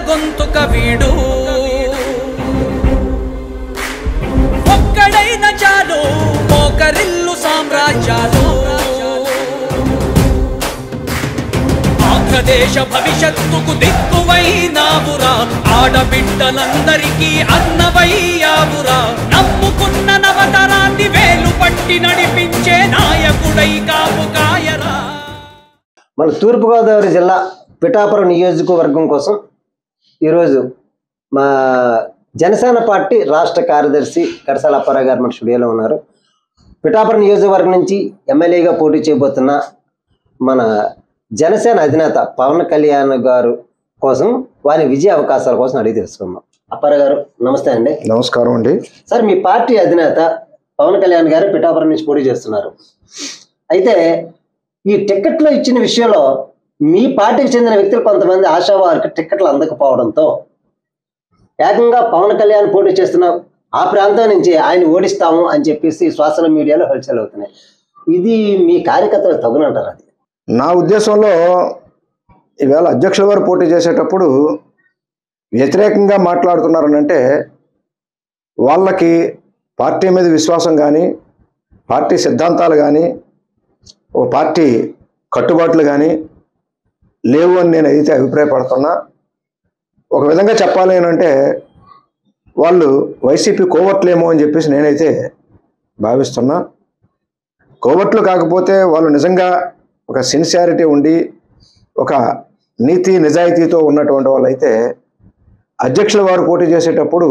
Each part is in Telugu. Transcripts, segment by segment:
గొంతుక వీడు ఒక్కడైన చాలు మోకరిల్లు సామ్రాజ్యాలు ఆంధ్రదేశ భవిష్యత్తుకు దిక్కువైనావురా ఆడబిడ్డలందరికీ అన్నవయ్యావురా నమ్ముకున్న నవతరాన్ని వేలు పట్టి నడిపించే నాయకుడై కాపు కాయరా. మన తూర్పుగోదావరి జిల్లా పిఠాపురం నియోజకవర్గం కోసం ఈరోజు మా జనసేన పార్టీ రాష్ట్ర కార్యదర్శి కరసాల అప్పారావు గారు మన స్టూడియోలో ఉన్నారు. పిఠాపురం నియోజకవర్గం నుంచి ఎమ్మెల్యేగా పోటీ చేయబోతున్న మన జనసేన అధినేత పవన్ కళ్యాణ్ గారు కోసం వారి విజయ అవకాశాల కోసం అడిగి తెలుసుకుందాం. అప్పారావు గారు నమస్తే అండి. నమస్కారం అండి. సార్, మీ పార్టీ అధినేత పవన్ కళ్యాణ్ గారు పిఠాపురం నుంచి పోటీ చేస్తున్నారు. అయితే ఈ టిక్కెట్లు ఇచ్చిన విషయంలో మీ పార్టీకి చెందిన వ్యక్తులు కొంతమంది ఆశావారికి టిక్కెట్లు అందకపోవడంతో ఏకంగా పవన్ కళ్యాణ్ పోటీ చేస్తున్న ఆ ప్రాంతం నుంచి ఆయన ఓడిస్తాము అని చెప్పేసి సోషల్ మీడియాలో హల్చల్ అవుతున్నాయి. ఇది మీ కార్యకర్తలు తగునంటారు? అది నా ఉద్దేశంలో ఈవేళ అధ్యక్షుల వారు పోటీ చేసేటప్పుడు వ్యతిరేకంగా మాట్లాడుతున్నారనంటే వాళ్ళకి పార్టీ మీద విశ్వాసం కానీ పార్టీ సిద్ధాంతాలు కానీ ఓ పార్టీ కట్టుబాట్లు కానీ లేవు అని నేను అయితే అభిప్రాయపడుతున్నా. ఒక విధంగా చెప్పాలి అంటే వాళ్ళు వైసీపీ కోవట్లేమో అని చెప్పేసి నేనైతే భావిస్తున్నా. కోవట్లు కాకపోతే వాళ్ళు నిజంగా ఒక సిన్సియారిటీ ఉండి ఒక నీతి నిజాయితీతో ఉన్నటువంటి వాళ్ళైతే అధ్యక్షుల వారు పోటీ చేసేటప్పుడు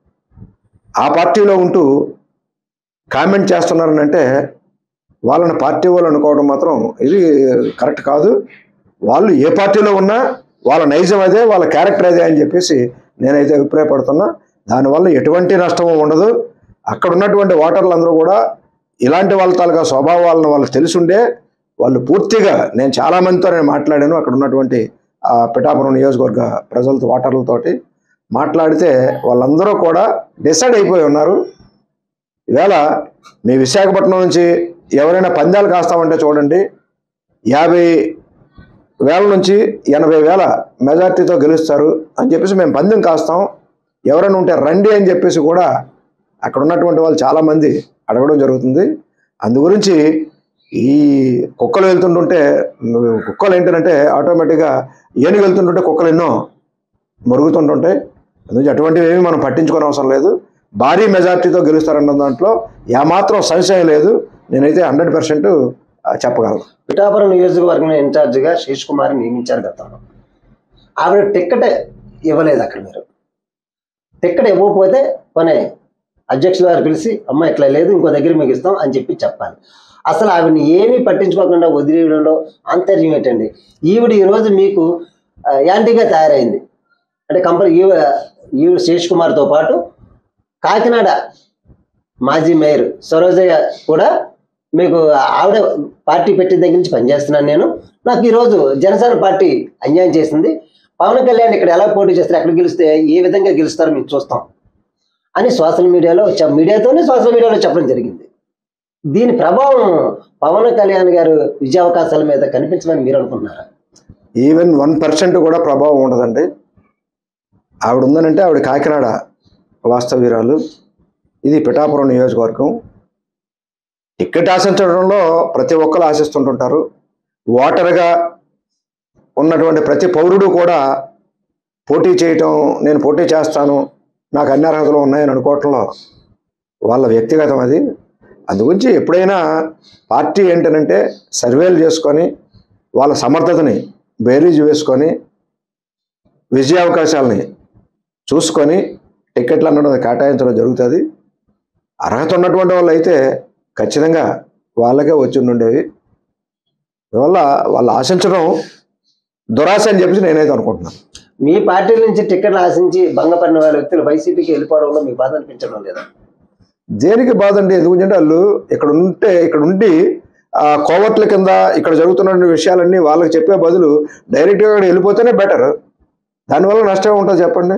ఆ పార్టీలో ఉంటూ కామెంట్ చేస్తున్నారనంటే వాళ్ళని పార్టీ వాళ్ళు అనుకోవడం మాత్రం ఇది కరెక్ట్ కాదు. వాళ్ళు ఏ పార్టీలో ఉన్నా వాళ్ళ నైజం అదే, వాళ్ళ క్యారెక్టర్ అదే అని చెప్పేసి నేనైతే అభిప్రాయపడుతున్నా. దానివల్ల ఎటువంటి నష్టము ఉండదు. అక్కడ ఉన్నటువంటి ఓటర్లందరూ కూడా ఇలాంటి వాళ్ళ తాలూకా స్వభావాలను వాళ్ళకి తెలుసుండే వాళ్ళు పూర్తిగా, నేను చాలామందితో నేను మాట్లాడాను, అక్కడ ఉన్నటువంటి పిఠాపురం నియోజకవర్గ ప్రజలతో ఓటర్లతోటి మాట్లాడితే వాళ్ళందరూ కూడా డిసైడ్ అయిపోయి ఉన్నారు. ఈవేళ మీ విశాఖపట్నం నుంచి ఎవరైనా పందాలు కాస్తామంటే చూడండి, 50,000 నుంచి 80,000 మెజార్టీతో గెలుస్తారు అని చెప్పేసి మేము పందెం కాస్తాం, ఎవరైనా ఉంటే రండి అని చెప్పేసి కూడా అక్కడ ఉన్నటువంటి వాళ్ళు చాలామంది అడగడం జరుగుతుంది. అందు గురించి ఈ కుక్కలు వెళ్తుంటుంటే కుక్కలు ఏంటంటే ఆటోమేటిక్గా ఏనుగు వెళ్తుంటుంటే కుక్కలు ఎన్నో మరుగుతుంటుంటాయి. అందుకే అటువంటివి ఏమీ మనం పట్టించుకోని అవసరం లేదు. భారీ మెజార్టీతో గెలుస్తారన్న దాంట్లో ఏమాత్రం సంశయం లేదు. నేనైతే 100% చెప్పగలను. పిఠాపురం నియోజకవర్గం ఇన్ఛార్జిగా శేష్ కుమార్ నియమించారు గతంలో. ఆవిడ టిక్కెట్ ఇవ్వలేదు. అక్కడ మీరు టిక్కెట్ ఇవ్వకపోతే కొనే అధ్యక్షుల వారు పిలిచి అమ్మ ఇట్లా లేదు, ఇంకో దగ్గర మీకు ఇస్తాం అని చెప్పాలి. అసలు ఆవిడని ఏమీ పట్టించుకోకుండా వదిలేయడంలో ఆంతర్యం ఏంటండి? ఈవిడ ఈరోజు మీకు యాంటీగా తయారైంది అంటే ఈవిడ శేష్ కుమార్తో పాటు కాకినాడ మాజీ మేయర్ సరోజయ్య కూడా మీకు ఆవిడ పార్టీ పెట్టిన దగ్గర నుంచి పనిచేస్తున్నాను నేను, నాకు ఈరోజు జనసేన పార్టీ అన్యాయం చేసింది, పవన్ కళ్యాణ్ ఇక్కడ ఎలా పోటీ చేస్తారు, ఎక్కడ గెలిస్తే ఏ విధంగా గెలుస్తారో మేము చూస్తాం అని సోషల్ మీడియాలో చెప్పడం జరిగింది. దీని ప్రభావం పవన్ కళ్యాణ్ గారు విజయావకాశాల మీద కనిపించమని మీరు అనుకుంటున్నారా? ఈవెన్ 1% కూడా ప్రభావం ఉండదండి. ఆవిడ ఉందనంటే ఆవిడ కాకినాడ వాస్తవ్యురాలు, ఇది పిఠాపురం నియోజకవర్గం. టిక్కెట్ ఆశించడంలో ప్రతి ఒక్కరు ఆశిస్తుంటుంటారు. ఓటర్గా ఉన్నటువంటి ప్రతి పౌరుడు కూడా పోటీ చేయటం, నేను పోటీ చేస్తాను, నాకు అన్ని అర్హతలు ఉన్నాయని అనుకోవటంలో వాళ్ళ వ్యక్తిగతం అది. అందుగురించి ఎప్పుడైనా పార్టీ ఏంటనంటే సర్వేలు చేసుకొని వాళ్ళ సమర్థతని బేరీజ్ వేసుకొని విజయావకాశాలని చూసుకొని టిక్కెట్లు అన్నది కేటాయించడం జరుగుతుంది. అర్హత ఉన్నటువంటి వాళ్ళు అయితే ఖచ్చితంగా వాళ్ళకే వచ్చి ఉండేవి. అందువల్ల వాళ్ళు ఆశించడం దురాశ అని చెప్పేసి నేనైతే అనుకుంటున్నాను. మీ పార్టీ నుంచి టిక్కెట్లు ఆశించి భంగపడిన వాళ్ళ వ్యక్తులు వైసీపీకి వెళ్ళిపోవడంలో మీ బాధ అనిపించడం లేదా? దేనికి బాధ అండి? ఎందుకంటే వాళ్ళు ఇక్కడ ఉండి కోవట్ల కింద ఇక్కడ జరుగుతున్న విషయాలన్నీ వాళ్ళకి చెప్పే బదులు డైరెక్ట్గా వెళ్ళిపోతేనే బెటర్. దానివల్ల నష్టం ఉంటుంది చెప్పండి.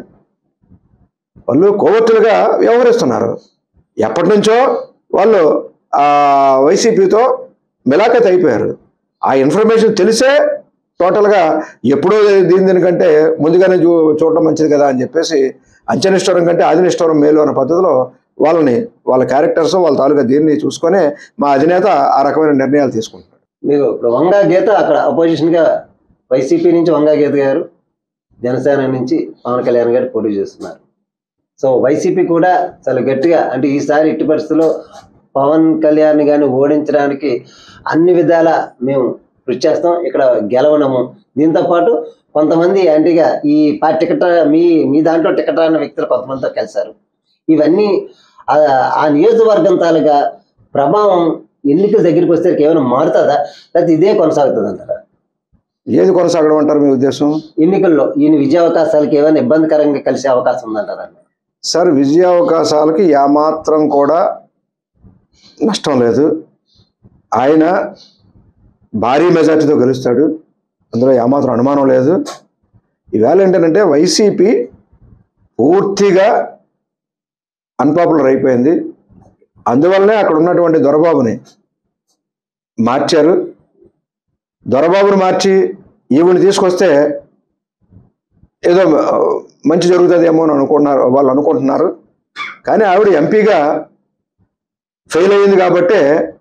వాళ్ళు కోవట్లుగా వ్యవహరిస్తున్నారు. ఎప్పటి నుంచో వాళ్ళు వైసీపీతో మిలాఖత్ అయిపోయారు. ఆ ఇన్ఫర్మేషన్ తెలిసే టోటల్గా ఎప్పుడో దీనికంటే ముందుగానే చూడటం మంచిది కదా అని చెప్పేసి అంచనిష్టవరం కంటే ఆదినిష్టవరం మేలు అన్న పద్ధతిలో వాళ్ళ క్యారెక్టర్స్ వాళ్ళ తాలూకా దీన్ని చూసుకొని మా అధినేత ఆ రకమైన నిర్ణయాలు తీసుకుంటున్నాడు. మీకు ఇప్పుడు వంగా గీత అక్కడ అపోజిషన్గా వైసీపీ నుంచి వంగా గీత గారు, జనసేన నుంచి పవన్ కళ్యాణ్ గారు పోటీ చేస్తున్నారు. సో వైసీపీ కూడా చాలా గట్టిగా అంటే ఈసారి ఇట్టి పరిస్థితుల్లో పవన్ కళ్యాణ్ గారిని ఓడించడానికి అన్ని విధాల మేము కృషి చేస్తాం, ఇక్కడ గెలవనము. దీంతోపాటు కొంతమంది యాంటీగా ఈ పార్టీ టికెట్ మీ దాంట్లో టికెట్ రాని వ్యక్తులు కొంతమందితో కలిశారు. ఇవన్నీ ఆ నియోజకవర్గం తాలూగా ప్రభావం ఎన్నికల దగ్గరికి వస్తే ఏమైనా మారుతుందా, లేకపోతే ఇదే కొనసాగుతుంది అంటారా? ఏది కొనసాగడం అంటారు మీ ఉద్దేశం? ఎన్నికల్లో ఈయన విజయావకాశాలకు ఏమైనా ఇబ్బందికరంగా కలిసే అవకాశం ఉందంటారా? సార్, విజయావకాశాలకి ఏమాత్రం కూడా నష్టం లేదు. ఆయన భారీ మెజార్టీతో గెలుస్తాడు, అందులో ఏమాత్రం అనుమానం లేదు. ఈవేళ ఏంటంటే వైసీపీ పూర్తిగా అన్పాపులర్ అయిపోయింది. అందువల్లనే అక్కడ ఉన్నటువంటి దొరబాబుని మార్చారు. దొరబాబుని మార్చి ఈవిని తీసుకొస్తే ఏదో మంచి జరుగుతుందేమో అని వాళ్ళు అనుకుంటున్నారు. కానీ ఆవిడ ఎంపీగా ఫెయిల్ అయింది కాబట్టి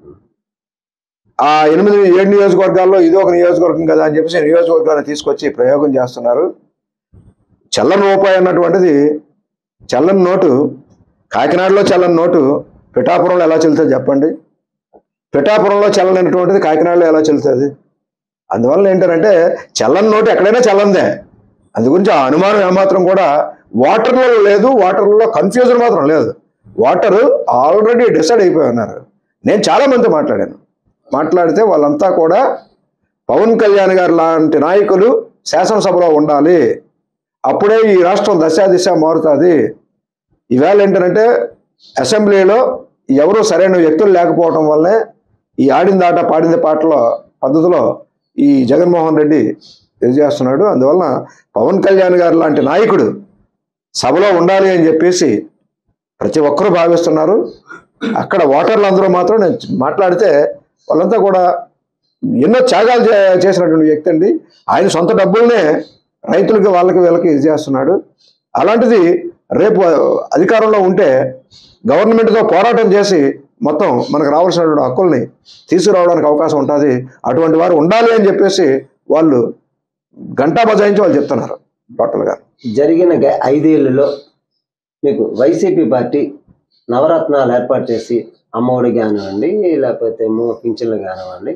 ఆ 8-7 నియోజకవర్గాల్లో ఇదో ఒక నియోజకవర్గం కదా అని చెప్పేసి నియోజకవర్గాన్ని తీసుకొచ్చి ప్రయోగం చేస్తున్నారు. చల్లని రూపాయి అన్నటువంటిది చల్లని నోటు, కాకినాడలో చల్లని నోటు పిఠాపురంలో ఎలా చెల్లుతుంది చెప్పండి? పిఠాపురంలో చల్లనటువంటిది కాకినాడలో ఎలా చెల్లుతుంది? అందువల్ల ఏంటంటే చల్లని నోటు ఎక్కడైనా చల్లందే. అందు గురించి ఆ అనుమానం ఏమాత్రం కూడా ఓటర్లలో లేదు, ఓటర్లలో కన్ఫ్యూజన్ మాత్రం లేదు. ఓటరు ఆల్రెడీ డిసైడ్ అయిపోయి ఉన్నారు. నేను చాలామంది మాట్లాడితే వాళ్ళంతా కూడా పవన్ కళ్యాణ్ గారు లాంటి నాయకులు శాసనసభలో ఉండాలి, అప్పుడే ఈ రాష్ట్రం దశ మారుతుంది. ఈవేళ ఏంటంటే అసెంబ్లీలో ఎవరు సరైన వ్యక్తులు లేకపోవడం వల్లే ఈ ఆడింది ఆట పాడింది పాటల పద్ధతిలో ఈ జగన్మోహన్ రెడ్డి తెలియజేస్తున్నాడు. అందువలన పవన్ కళ్యాణ్ గారు లాంటి నాయకుడు సభలో ఉండాలి అని చెప్పేసి ప్రతి ఒక్కరూ భావిస్తున్నారు. అక్కడ ఓటర్లు అందరూ మాత్రం నేను మాట్లాడితే వాళ్ళంతా కూడా ఎన్నో త్యాగాలు చేసినటువంటి వ్యక్తి అండి. ఆయన సొంత డబ్బుల్నే రైతులకి వాళ్ళకి వీళ్ళకి ఇది చేస్తున్నాడు. అలాంటిది రేపు అధికారంలో ఉంటే గవర్నమెంట్తో పోరాటం చేసి మొత్తం మనకు రావాల్సినటువంటి హక్కుల్ని తీసుకురావడానికి అవకాశం ఉంటుంది. అటువంటి వారు ఉండాలి అని చెప్పేసి వాళ్ళు గంటా బజాయించి వాళ్ళు చెప్తున్నారు. టోటల్గా జరిగిన 5 ఏళ్లలో మీకు వైసీపీ పార్టీ నవరత్నాలు ఏర్పాటు చేసి అమ్మఒడి కానివ్వండి, లేకపోతే పింఛన్లు కానివ్వండి,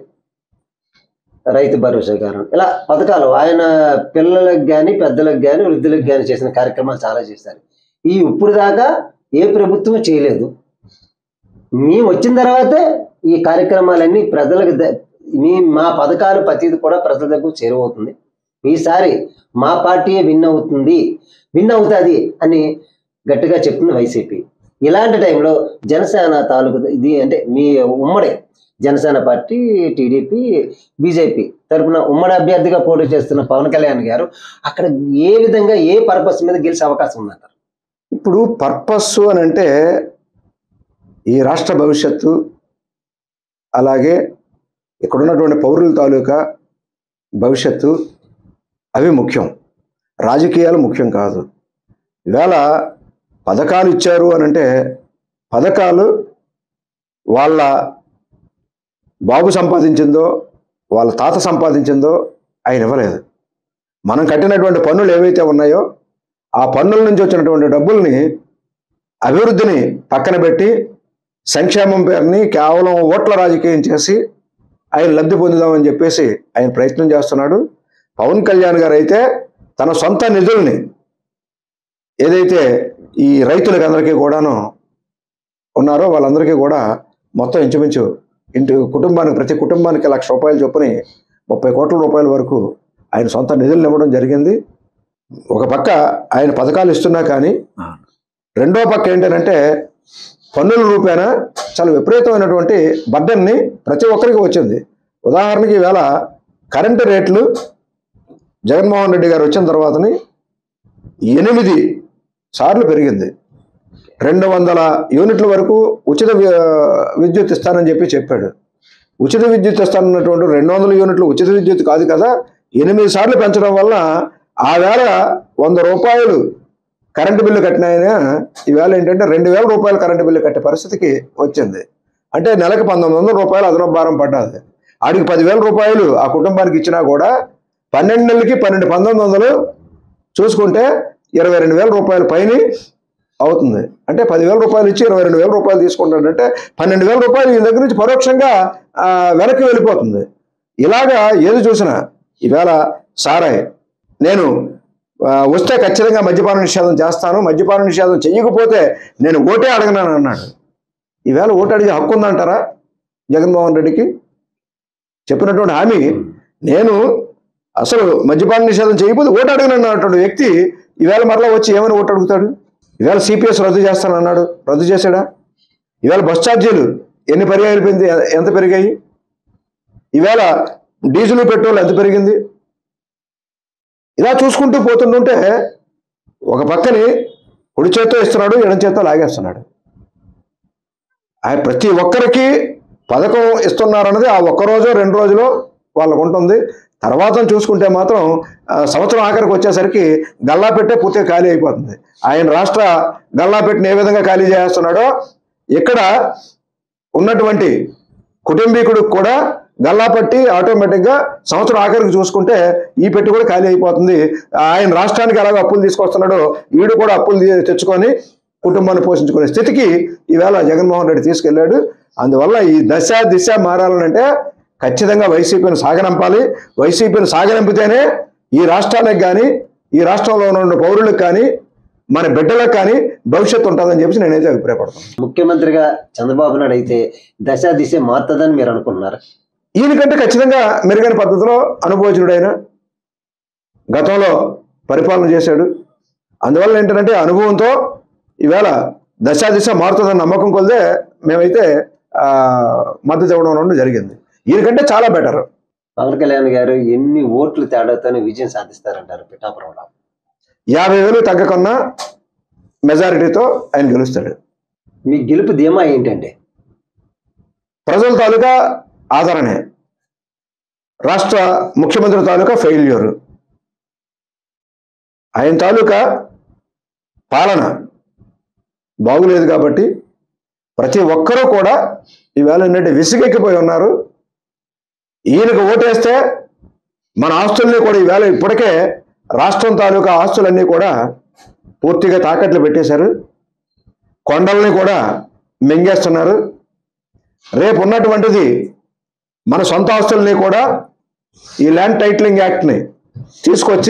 రైతు భరోసా కానివ్వండి, ఇలా పథకాలు ఆయన పిల్లలకు కానీ పెద్దలకు కానీ వృద్ధులకు కానీ చేసిన కార్యక్రమాలు చాలా చేశారు. ఇప్పుడు దాకా ఏ ప్రభుత్వం చేయలేదు. మేము వచ్చిన తర్వాతే ఈ కార్యక్రమాలన్నీ ప్రజలకు మా పథకాలు ప్రతిది కూడా ప్రజల దగ్గర చేరువవుతుంది. ఈసారి మా పార్టీయే విన్ అవుతుంది అని గట్టిగా చెప్తుంది వైసీపీ. ఇలాంటి టైంలో జనసేన తాలూకు ఇది అంటే మీ ఉమ్మడి జనసేన పార్టీ, టీడీపీ, బీజేపీ తరఫున ఉమ్మడి అభ్యర్థిగా పోటీ చేస్తున్న పవన్ కళ్యాణ్ గారు అక్కడ ఏ విధంగా ఏ పర్పస్ మీద గెలిచే అవకాశం ఉందంటారు? ఇప్పుడు పర్పస్ అని అంటే ఈ రాష్ట్ర భవిష్యత్తు, అలాగే ఇక్కడ ఉన్నటువంటి పౌరుల తాలూకా భవిష్యత్తు అవి ముఖ్యం, రాజకీయాలు ముఖ్యం కాదు. ఇవాళ పథకాలు ఇచ్చారు అని అంటే పథకాలు వాళ్ళ బాబు సంపాదించిందో వాళ్ళ తాత సంపాదించిందో ఆయన ఇవ్వలేదు. మనం కట్టినటువంటి పన్నులు ఏవైతే ఉన్నాయో ఆ పన్నుల నుంచి వచ్చినటువంటి డబ్బుల్ని అభివృద్ధిని పక్కన పెట్టి సంక్షేమం పేరుని కేవలం ఓట్ల రాజకీయం చేసి ఆయన లబ్ధి పొందుదామని చెప్పేసి ఆయన ప్రయత్నం చేస్తున్నాడు. పవన్ కళ్యాణ్ గారు అయితే తన సొంత నిధుల్ని ఏదైతే ఈ రైతులకు అందరికీ కూడాను ఉన్నారో వాళ్ళందరికీ కూడా మొత్తం ఇంచుమించు ప్రతి కుటుంబానికి 1,00,000 రూపాయలు చొప్పుని 30 కోట్ల రూపాయల వరకు ఆయన సొంత నిధులను ఇవ్వడం జరిగింది. ఒక పక్క ఆయన పథకాలు ఇస్తున్నా కానీ రెండో పక్క ఏంటంటే పన్నుల రూపేణ చాలా విపరీతమైనటువంటి బర్డన్ని ప్రతి ఒక్కరికి వచ్చింది. ఉదాహరణకి ఈవేళ కరెంటు రేట్లు జగన్మోహన్ రెడ్డి గారు వచ్చిన తర్వాతని 8 సార్లు పెరిగింది. 200 యూనిట్ల వరకు ఉచిత విద్యుత్ ఇస్తానని చెప్పాడు. ఉచిత విద్యుత్ ఇస్తానన్నటువంటి 200 యూనిట్లు ఉచిత విద్యుత్ కాదు కదా, 8 సార్లు పెంచడం వల్ల ఆ వేళ 100 రూపాయలు కరెంటు బిల్లు కట్టిన ఆయన ఈవేళ ఏంటంటే 2000 రూపాయలు కరెంటు బిల్లు కట్టే పరిస్థితికి వచ్చింది. అంటే నెలకు 1900 రూపాయలు అదనపు భారం పడ్డది. ఆడికి 10,000 రూపాయలు ఆ కుటుంబానికి ఇచ్చినా కూడా 12 నెలలకి 1900 చూసుకుంటే 22,000 రూపాయల పైన అవుతుంది. అంటే 10,000 రూపాయలు ఇచ్చి 22,000 రూపాయలు తీసుకుంటాడంటే 12,000 రూపాయలు ఈ దగ్గర నుంచి పరోక్షంగా వెనక్కి వెళ్ళిపోతుంది. ఇలాగా ఏది చూసినా ఈవేళ సారాయి నేను వస్తే ఖచ్చితంగా మద్యపాన నిషేధం చేస్తాను, మద్యపాన నిషేధం చెయ్యకపోతే నేను ఓటే అడగనని అన్నాడు. ఈవేళ ఓటు అడిగే హక్కు ఉందంటారా జగన్మోహన్ రెడ్డికి? చెప్పినటువంటి హామీ నేను అసలు మద్యపాన నిషేధం చేయకపోతే ఓటు అడగనన్నటువంటి వ్యక్తి ఈవేళ మరలా వచ్చి ఏమైనా ఓటు అడుగుతాడు? ఈవేళ సిపిఎస్ రద్దు చేస్తానన్నాడు, రద్దు చేశాడా? ఈవేళ బస్ ఛార్జీలు ఎన్ని పర్యాయాలు పెరిగింది, ఎంత పెరిగాయి? ఈవేళ డీజిల్ పెట్రోల్ ఎంత పెరిగింది? ఇలా చూసుకుంటూ పోతుంటే ఒక పక్కని కుడి చేత్తో ఇస్తున్నాడు, ఎడం చేత్తో లాగేస్తున్నాడు. ప్రతి ఒక్కరికి పథకం ఇస్తున్నారన్నది ఆ ఒక్కరోజో 2 రోజులో వాళ్ళకు ఉంటుంది. తర్వాత చూసుకుంటే మాత్రం సంవత్సరం ఆఖరికి వచ్చేసరికి గల్లాపెట్టే పూర్తిగా ఖాళీ అయిపోతుంది. ఆయన రాష్ట్ర గల్లాపెట్టిని ఏ విధంగా ఖాళీ చేస్తున్నాడో ఇక్కడ ఉన్నటువంటి కుటుంబీకుడికి కూడా గల్లాపట్టి ఆటోమేటిక్గా సంవత్సరం ఆఖరికి చూసుకుంటే ఈ పెట్టి కూడా ఖాళీ అయిపోతుంది. ఆయన రాష్ట్రానికి ఎలాగో అప్పులు తీసుకొస్తున్నాడో వీడు కూడా అప్పులు తెచ్చుకొని కుటుంబాన్ని పోషించుకునే స్థితికి ఈవేళ జగన్మోహన్ రెడ్డి తీసుకెళ్లాడు. అందువల్ల ఈ దిశ మారాలనంటే ఖచ్చితంగా వైసీపీని సాగనంపాలి. వైసీపీని సాగనంపితేనే ఈ రాష్ట్రానికి కానీ ఈ రాష్ట్రంలో ఉన్న పౌరులకు కానీ మన బిడ్డలకు కానీ భవిష్యత్తు ఉంటుందని చెప్పి నేనైతే అభిప్రాయపడతాను. ముఖ్యమంత్రిగా చంద్రబాబు నాయుడు అయితే దిశ మారుతుందని మీరు అనుకుంటున్నారు? ఈయనకంటే ఖచ్చితంగా మెరుగైన పద్ధతిలో అనుభవజ్ఞుడైన గతంలో పరిపాలన చేశాడు. అందువల్ల ఏంటంటే అనుభవంతో ఈవేళ దిశ మారుతుందన్న నమ్మకం కొలిదే మేమైతే మద్దతు ఇవ్వడం జరిగింది. ఈయనకంటే చాలా బెటర్. పవన్ కళ్యాణ్ గారు ఎన్ని ఓట్లు తేడాతోనే విజయం సాధిస్తారంటారు పిఠాపురంలో? 50,000 తగ్గకున్న మెజారిటీతో ఆయన గెలుస్తాడు. మీ గెలుపు ధీమా ఏంటండి? ప్రజల తాలూకా ఆదరణే, రాష్ట్ర ముఖ్యమంత్రి తాలూకా ఫెయిల్యూరు, ఆయన తాలూకా పాలన బాగులేదు కాబట్టి ప్రతి ఒక్కరూ కూడా ఈవేళ ఏంటంటే విసిగెక్కిపోయి ఉన్నారు. ఈయనకు ఓటేస్తే మన ఆస్తుల్ని కూడా ఈవేళ ఇప్పటికే రాష్ట్రం తాలూకా ఆస్తులన్నీ కూడా పూర్తిగా తాకట్లు పెట్టేశారు, కొండల్ని కూడా మింగేస్తున్నారు. రేపు ఉన్నటువంటిది మన సొంత ఆస్తుల్ని కూడా ఈ ల్యాండ్ టైటిలింగ్ యాక్ట్ని తీసుకొచ్చి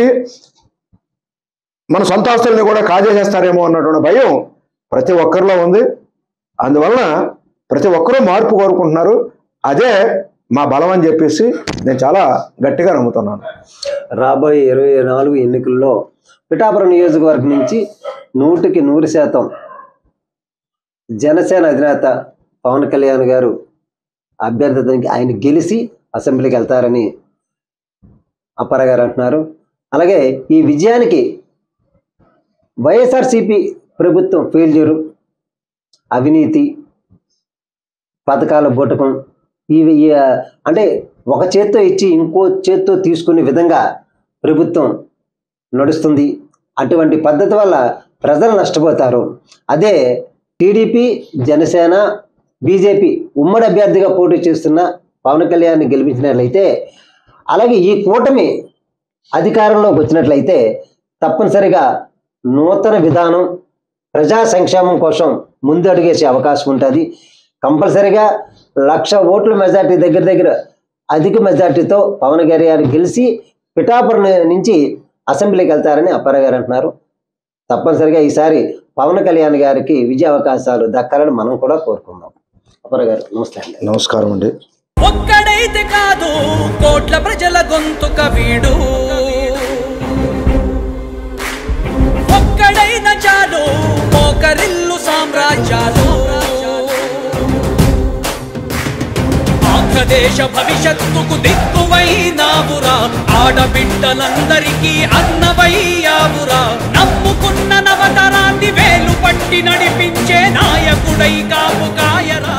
మన సొంత ఆస్తుల్ని కూడా కాజేసేస్తారేమో అన్నటువంటి భయం ప్రతి ఒక్కరిలో ఉంది. అందువలన ప్రతి ఒక్కరూ మార్పు కోరుకుంటున్నారు. అదే మా బలం అని చెప్పేసి నేను చాలా గట్టిగా నమ్ముతున్నాను. రాబోయే 24 ఎన్నికల్లో పిఠాపురం నియోజకవర్గం నుంచి 100% జనసేన అధినేత పవన్ కళ్యాణ్ గారు అభ్యర్థికి ఆయన గెలిచి అసెంబ్లీకి వెళ్తారని అప్పారావు గారు అంటున్నారు. అలాగే ఈ విజయానికి వైఎస్ఆర్సీపీ ప్రభుత్వం ఫెయిల్యూరు, అవినీతి, పథకాల బూటకం, ఇవి అంటే ఒక చేత్తో ఇచ్చి ఇంకో చేత్తో తీసుకునే విధంగా ప్రభుత్వం నడుస్తుంది. అటువంటి పద్ధతి వల్ల ప్రజలు నష్టపోతారు. అదే టీడీపీ, జనసేన, బీజేపీ ఉమ్మడి అభ్యర్థిగా పోటీ చేస్తున్న పవన్ కళ్యాణ్ని గెలిపించినట్లయితే, అలాగే ఈ కూటమి అధికారంలోకి వచ్చినట్లయితే తప్పనిసరిగా నూతన విధానం, ప్రజా సంక్షేమం కోసం ముందు అడుగేసే అవకాశం ఉంటుంది. కంపల్సరిగా 1,00,000 ఓట్ల మెజార్టీ దగ్గర అధిక మెజార్టీతో పవన్ కళ్యాణ్ గెలిచి పిఠాపురం నుంచి అసెంబ్లీకి వెళ్తారని అప్పారావు గారు అంటున్నారు. తప్పనిసరిగా ఈసారి పవన్ కళ్యాణ్ గారికి విజయ అవకాశాలు దక్కాలని మనం కూడా కోరుకుందాం. అప్పారావు గారు నమస్తే అండి. నమస్కారం అండి. ఒక్కడైతే కాదు కోట్ల ప్రజల గొంతుక వీడు, ఒక్కడైన చాలు మోకరిల్లు సామ్రాజ్యాలు. ఆంధ్రదేశ భవిష్యత్తుకు దిక్కువైనావురా, ఆడబిడ్డలందరికీ అన్నవయ్యావురా. నమ్ముకున్న నవతరాన్ని వేలు పట్టి నడిపించే నాయకుడై కాపు కాయరా.